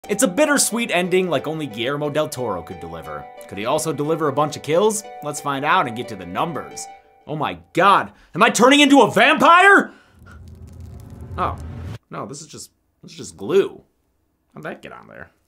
It's a bittersweet ending like only Guillermo del Toro could deliver. Could he also deliver a bunch of kills? Let's find out and get to the numbers. Oh my god, am I turning into a vampire? Oh, no, this is just glue. How'd that get on there?